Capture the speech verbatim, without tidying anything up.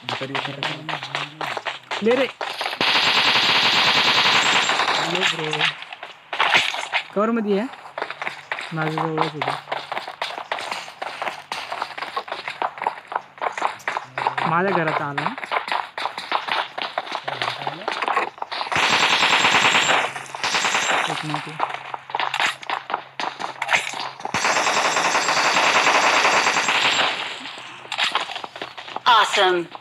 भिकारी भिकारी. ले रे ब्रो कवर मध्ये आहे माझ्या जवळच होतं. माझ्या घरात आला एक मिनिट. Awesome.